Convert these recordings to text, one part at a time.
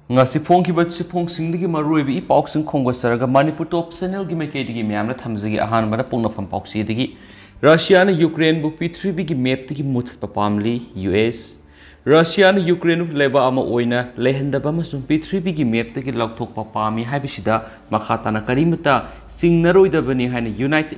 ngasi phongkiba chipong singdigi maruibi I pausing khongwasaraga Manipur top channel gi maikedi myamna thamjigi ahanbada pungnapam pausi digi Russia na Ukraine bu P3 gi map digi muthpa pamli US Russia na Ukraine bu leba ama oina lehendaba masum P3 gi map digi lagthokpa pami haibisida makhatana karimata singnaroidabani haina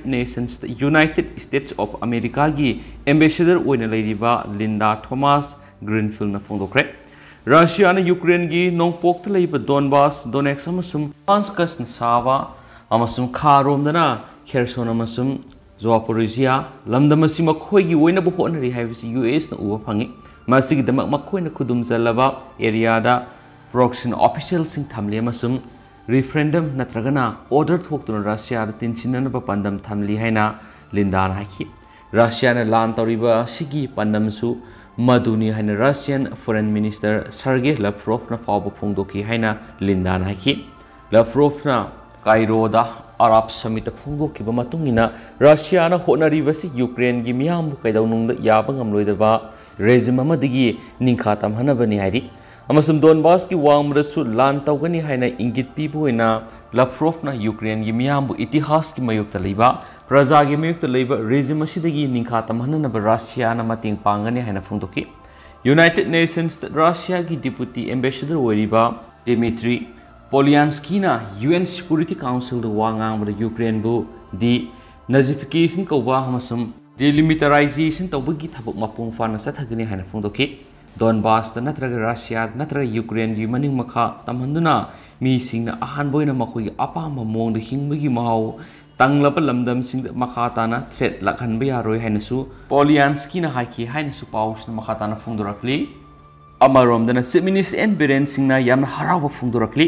United States of America gi ambassador oina leiriba Linda Thomas Greenfield na phongdokre Russia na Ukraine gi nongpok ta leiba Donbas Donetsk amasum Luhansk na Sava amasum Kharom dana Kherson amasum Zaporizhia lamdamasi makhoi gi oina bu honari haibisi US na uwa phangi masigi damak makhoi na khudum jalaba area da proxy official sing thamli amasum referendum natragana order thoktuna Russia da tinchinan ba pandam thamli haina Linda na haki Russia na lan toriba sigi pandam su Maduni haina Russian Foreign Minister Sergei Lavrov na fawba phongdoki haina Linda na haki Lavrov na Cairo da Arab Summit phongdoki ba matungina Russia na honariba si Ukraine gi miyam kaidawnung da yaba ngamloidaba regime amadigi ningkhatam hanabani hairi amasum Donbas ki wangmrasu lan tawgani haina ingit pibuina Lavrov na Ukraine gi miyam bu itihas ki mayukta leiba Praja gi mayukta leiba regime asidagi ningkhatam hananaba Russia na mating pangani haina phongdoki United Nations Russia gi deputy ambassador oiriba Dmitry Polyansky na UN Security Council da wangang ba Ukraine bu di nazification ko wa amasum delimitarization tawbagi thabuk mapung fana sathagani haina phongdoki Donbas da natraga Russia natraga Ukraine gi maning makha tamhanduna mi singna ahan boina makoi apama mong da hingbagi mahau tanglaba lamdam sing makha tana threat lakhanba yaroi haina su Polyansky na haki haina su paus na makha tana phongdorakli amarom dana Siminis and Beren singna yamna harawa phongdorakli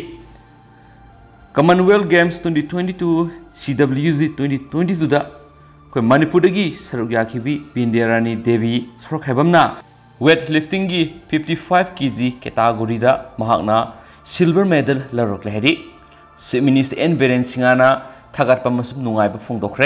Commonwealth Games 2022 CWZ 2022 da koi Manipur dagi sarugya khibi Bindhyarani Devi Sorokhaibam na weightlifting gi 55 kg category da mahakna silver medal larok lehri Siminis and Beren singana thagat pamasum Nungaiba phongdokre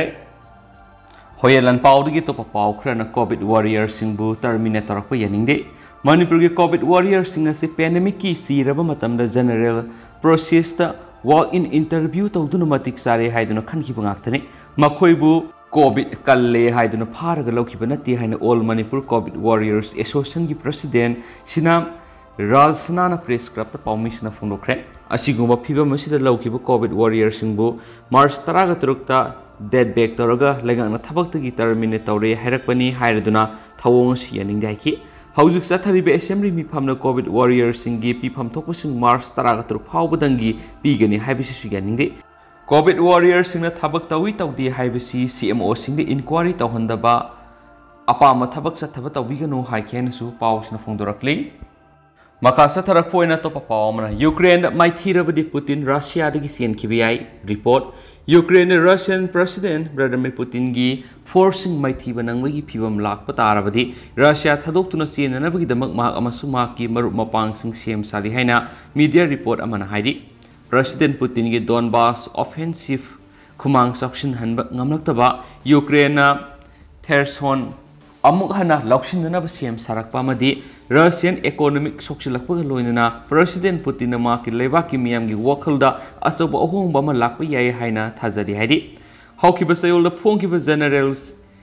hoyelan pawdagi topa paw khrana COVID warrior singbu terminate tarakpa yaningde Manipur gi COVID warrior singna se pandemic ki siraba matamda general process ta walk in interview tawduna matik sare haiduna khanki bangaktani makhoibu COVID kalle haiduna pharaga lokhiba nati haina all Manipur COVID warriors association gi president sinam Ralsana press club ta permission phongdokre asigumba phiba masida lokhiba COVID warriors singbu March 13 ta dead back toraga legangna thabak gi terminate tawre hairakpani hairaduna thawong si yaning daiki haujuk satharibe assembly mi phamna COVID warriors singi pi pham thokpasing March 13 phawbadangi pigani haibisi su yaningde COVID warriors singna thabak tawi tawdi haibisi CMO singde inquiry tawhandaba apama thabak sathaba tawbiganu haikhen su pawsna phongdorakli makasa tharak poina topa pawmana Ukraine maithirabadi Putin Russia dagi sen KBI report Ukraine Russian President Vladimir Putin gi forcing maithiba nangwagi phibam lakpa tarabadi Russia thadoktuna senanabagi damak mahak amasu mahakki marup mapang sing sem sali haina media report amana haidi President Putin gi Donbas offensive khumang section hanba ngamlaktaba Ukraine Kherson amuk hana lauksindanaba sem sarakpa amadi Russian economic soksilakpa loinana President Putin na maki lebaki miyam gi wakhalda asoba ahongba ma lakpa yai haina thajari haidi haukiba sayolda phongkiba generals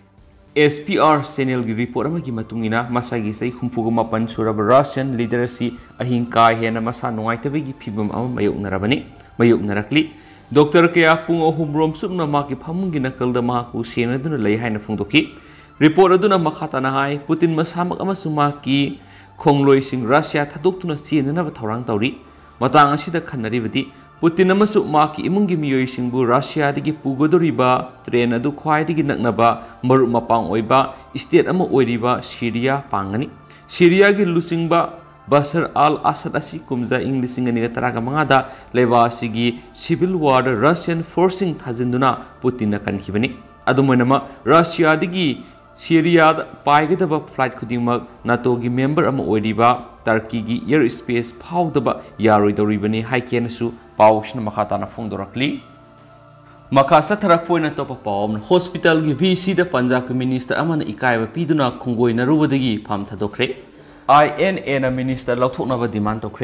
SPR channel gi report amagi matungina masagi sai khumpuga mapan suraba Russian leadership ahin ka hena masa nungaitabi phibam ama mayuknarakli Dr. Kaya pung ahum rom sumna maki phamungi nakalda mahaku senaduna lei haina phongdoki report aduna makhatana hai Putin masamak amasuma ki khongloi sing Russia thadoktuna senana thorang tawri matang asida khanaribadi Putin amasu maki imungi miyoi singbu Russia digi pugodoriba train adu khwai digi naknaba maru mapang oiba state ama oiriba Syria pangani Syria gi lusingba Bashar al-Assad asi kumza English ngani taraga mangada leba sigi civil war Russian forcing thajinduna Putin na kankhibani adumanama Russia digi Syria paigedaba flight khudingmak NATO gi member ama oiriba Turkey gi air space phawdaba yaroidoribani haikena su pawsna makhatana phongdorakli makasa tharakpoina topa pawm hospital gi VC da Punjab ki minister amana ikaiba piduna khongoi narubadagi pham thadokre INA na minister lauthoknaba demand tokre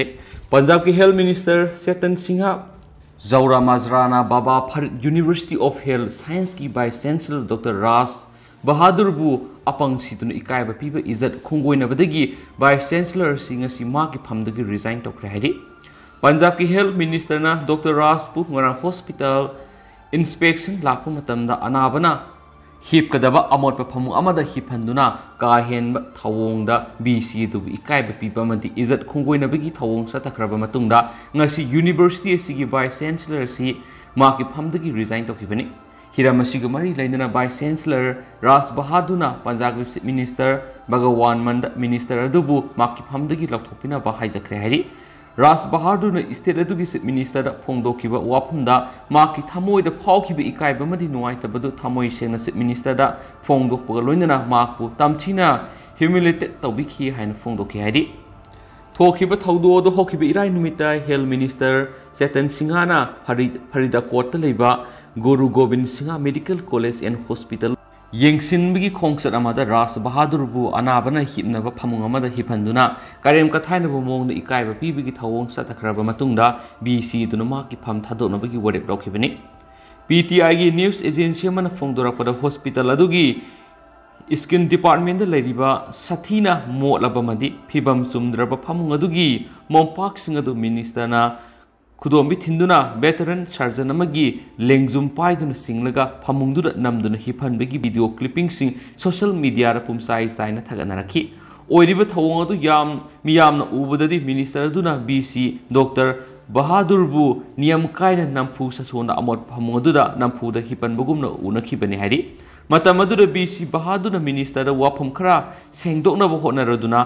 Punjab के health minister Chetan Singh जौरा माजराना Baba Farid university of health science की vice chancellor doctor Raj Bahadur बु अपंग सितुन इकायब पीब इज्जत खुंगोइनबदगी वाइस चांसलर सिंगसी माकी फमदगी रिजाइन तौखरे हाइदि पंजाब की हेल्थ मिनिस्टर ना डॉक्टर राज बु ngara हॉस्पिटल इंस्पेक्शन लाखु मतमदा अनाबना हिपकदबा अमोट फमु अमदा हिपहंदुना काहेन थवोंगदा बीसी दु इकायब पीब मदि इज्जत खुंगोइनबगी थवोंग सतखरबा मतुंगदा ngasi यूनिवर्सिटी असिगी वाइस चांसलर सि माकी फमदगी रिजाइन तौखिबनि हिराम असिगु मरि लैनना वाइस चांसलर राज बहादुरना Punjab chief minister Bhagwant Mann minister अदुबु माकी फमदगी लौथोपिना हाइजखरे हाइरि राज बहादुर स्टेट अदुगी चीफ मिनिस्टर फोंदोखिबा वाफमदा माकी थमोइदा फाउखिबा इकाइबा मदि नुवाइतबदु थमोइ सेना चीफ मिनिस्टर दा फोंदोकपगा लोइनना माकु तमथिना ह्यूमिलेटेड तौबिखि हाइन फोंदोखि हाइदि थोखिबा थौदोदो होखिबा इराइ नुमिता हेल्थ मिनिस्टर चेतन सिंहाना फरीदाकोट लेबा Guru Gobind Singh medical college and hospital येंगसिनबगी खोंगसत अमादा राज बहादुर बु अनाबना हिपनबा फमुंग अमादा हिपहंदुना कारेम कथाइनबो मोंगदा इकाइबा पीबगी थवोंग सतखरबा मतुंगदा बीसी दुनमा की फम थादोनबगी वरेप लौखिबनि पीटीआई की न्यूज एजेंसी अमना फोंदोरकपदा हॉस्पिटल अदुगी स्किन डिपार्टमेंट लेरिबा साथीना मोटलबमदि फिबम सुमद्रबा फमुंग अदुगी मोंपाक सिंह अदु मिनिस्टरना खुदोंबी थिंदुना वेटरन सर्जन अमगी लेंगजुम पाइदुना सिंगलगा फमुंगदुदा नमदुना हिफनबगी वीडियो क्लिपिंग सिंग सोशल मीडिया रा पुमसाई साइना थगनरखी ओइरिबा थवोंग अदु मियामना उबददि मिनिस्टर अदुना बीसी डॉक्टर बहादुर बु नियम कायना नमफु ससोना अमोट फमुंग अदुदा नमफुदा हिपनबगुमना उनखिबनि हाइरि मतम अदुदा बीसी बहादुर मिनिस्टर वाफम खरा सेंदोकनबा होनरदुना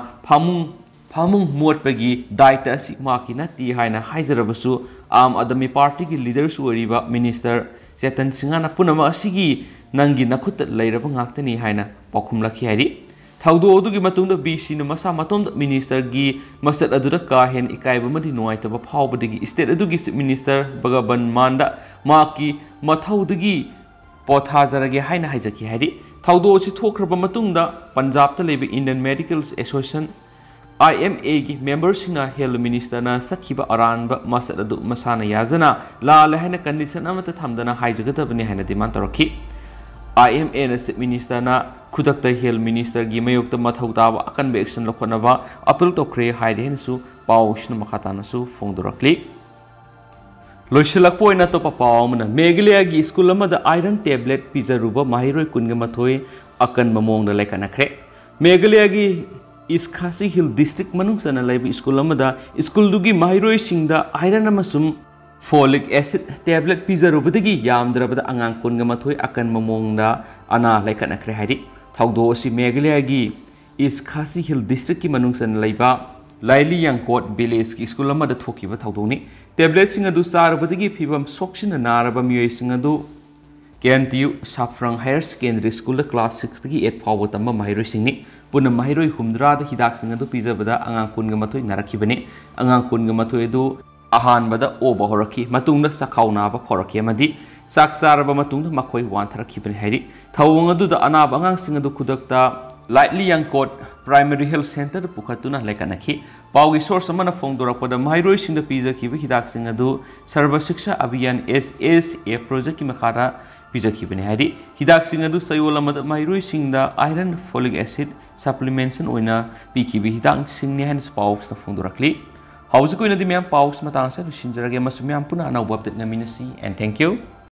फामुंग मोटपगी दायित्व असि माकी नति हाइना हाइजरबसु आम आदमी पार्टी की लीडर्स ओरिबा मिनिस्टर चेतन सिंहाना पुनम असिगी नंगी नखुत लैरब ngaktani हाइना पाखुमलखि हाइरि थौदो अदुगी मतुंदा बीसी न मसा मतोम मिनिस्टर गी मसद अदुदा काहेन इकाइब मदि नुआइतब फावबदगी स्टेट अदुगी मिनिस्टर बगबन मांदा माकी मथौदगी पोथाजरगे हाइना हाइजखि हाइरि थौदो सि थोखरब मतुंदा पंजाब त लेबे इंडियन मेडिकल एसोसिएशन IMA की मेंबर सिंगा हेल्थ मिनिस्टर ना सखिबा अरानबा मसद अदु मसाना याजना लाल हैना कंडीशन अमत थमदना हाइजगदबनि हैना डिमांड तोरखि IMA ना चीफ मिनिस्टर ना खुदकता हेल्थ मिनिस्टर की मयोक्ता मथौताब अकनबे एक्शन लखनबा अपील तोखरे हाइदे हेनसु पाउशन मखातानसु फोंदोरखलि लोइसलकपोइना तो पापावमना मेघालय की स्कूल अमदा आयरन टैबलेट पिजरुबा माहिरोय कुनगा मथोय अकन ममोंगदा लेकनखरे मेघालय की इस खासी हिल डिस्ट्रिक्ट मनुसना लेब स्कूल अमदा स्कूल दुगी माहिरोय सिंगदा आयरन अमसुम फोलिक एसिड टैबलेट पिजरुबदगी यामद्रबदा अंगांग कुनगा मथोय अकन ममोंगदा अना लेकनखरे हाइदि थौदो असि मेघालय की इस खासी हिल डिस्ट्रिक्ट की मनुसना लेबा लाइली यांकोट विलेज की स्कूल अमदा थोकिबा थौदोनी टैबलेट सिंग अदु चारबदगी फिबम सोक्सिन नारबा मियोय सिंग अदु KNTU साफ्रंग हायर सेकेंडरी स्कूल क्लास 6 की 8 फाव तंबा माहिरोय सिंगनी पुन माहिरोय हुमद्रा द हिदाक सिंग अदु पिजबदा अंगांग कुनगा मथोय नारखिबनी अंगांग कुनगा मथोय अदु अहानबदा ओबा होरखि मतुंगदा सखाउनाबा खोरखि अमदि साक चारबा मतुंगदा मखोय वानथरखिबनी हाइरि थौवंग अदुदा अनाब अंगांग सिंग अदु खुदकता Laitlyngkot primary health centre पुखतुना लेकनखि पाउगी सोर्स अमना फोंदोरकपदा माहिरोय सिंग द पिजखिबा हिदाक सिंग अदु सर्व शिक्षा अभियान SSA प्रोजेक्ट की मखादा पिजखिबनी हाइरि हिदाक सिंग अदु सयोल अमदा माहिरोय सिंग the iron folic acid supplementation ओइना पिखिबि हिदाक सिंग ने हन्स पाउक्स द फोंदोरखलि हाउस कोइना दि म्याम पाउक्स मतांग सा सिंजरगे मसु म्याम पुना अनौब अपडेट नमिनसी एंड थैंक यू